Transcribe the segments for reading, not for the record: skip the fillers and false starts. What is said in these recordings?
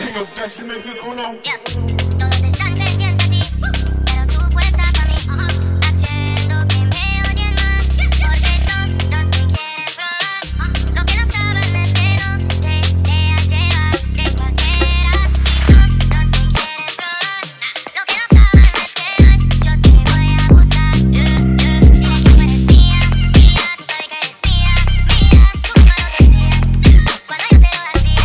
Tengo cash y me des uno. Todos están pendientes a ti, pero tú puestas pa' mí, haciendo que me odien más, porque todos te quieren probar. Lo que no saben es que no te dejas llevar de cualquiera. Todos te quieren probar. Lo que no saben es que yo te voy a abusar. Dile que tú eres mía, mía, tú sabes que eres mía, mía. Tú solo decías cuando yo te lo hacía.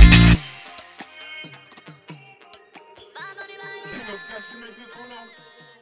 Tengo cash y me des uno.